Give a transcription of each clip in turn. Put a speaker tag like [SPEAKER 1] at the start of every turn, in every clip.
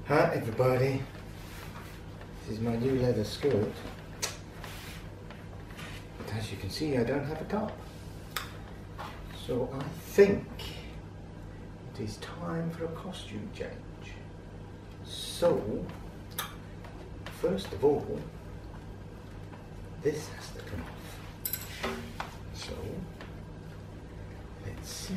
[SPEAKER 1] Hi everybody, this is my new leather skirt, but as you can see I don't have a top, so I think it is time for a costume change. So first of all, this has to come off, so let's see.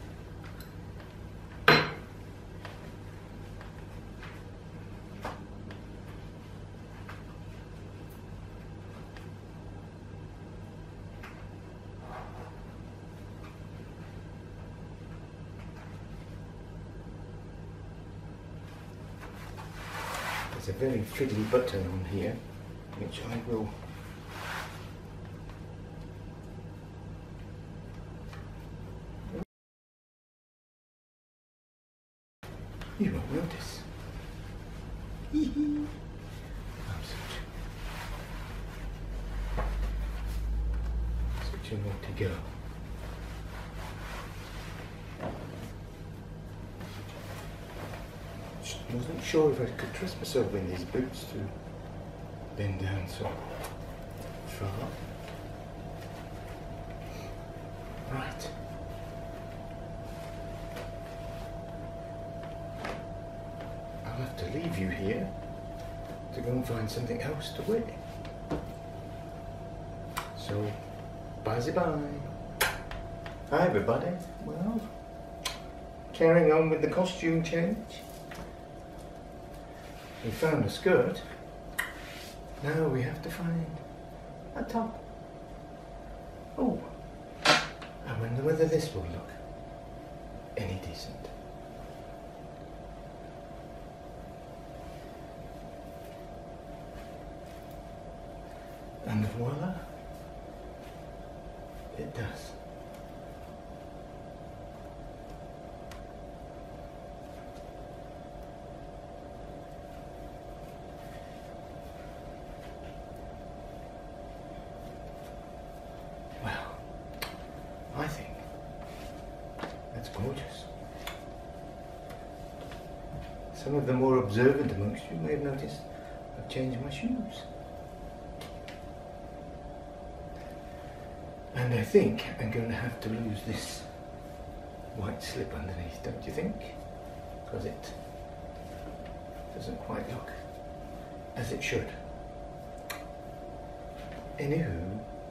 [SPEAKER 1] There's a very fiddly button on here, which I will you won't notice. I'm such a naughty girl. Wasn't sure if I could trust myself in these boots to bend down so far. Right. I'll have to leave you here to go and find something else to wear. So, bye-bye. Hi everybody. Well, carrying on with the costume change. We found a skirt. Now we have to find a top. Oh, I wonder whether this will look any decent. And voila, it does. I think that's gorgeous. Some of the more observant amongst you may have noticed I've changed my shoes. And I think I'm going to have to lose this white slip underneath, don't you think? Because it doesn't quite look as it should. Anywho,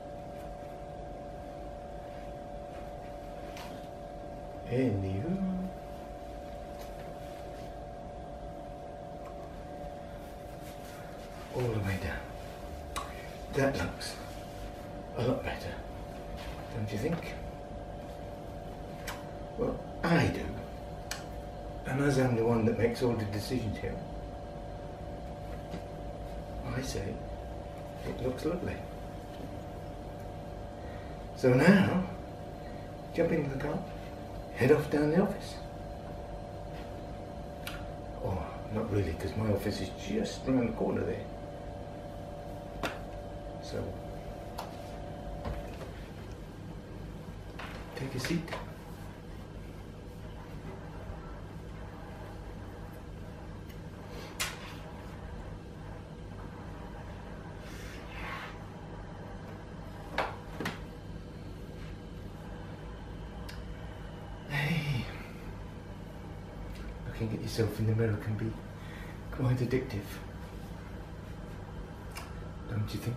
[SPEAKER 1] all the way down. That looks a lot better, don't you think? Well, I do. And as I'm the one that makes all the decisions here, I say it looks lovely. So now, jump into the car, head off down the office. Oh, not really, because my office is just around the corner there. So, take a seat. Looking at yourself in the mirror can be quite addictive, don't you think?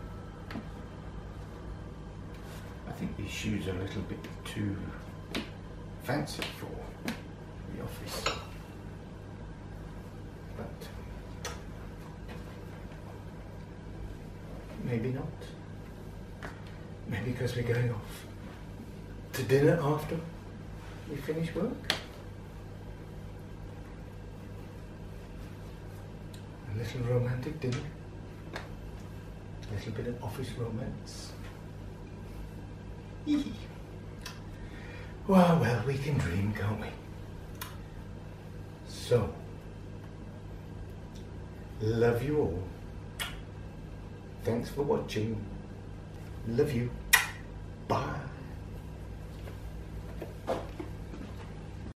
[SPEAKER 1] I think these shoes are a little bit too fancy for the office, but maybe not. Maybe because we're going off to dinner after we finish work. A little romantic dinner, a little bit of office romance. Well, we can dream, can't we? So, love you all. Thanks for watching. Love you. Bye.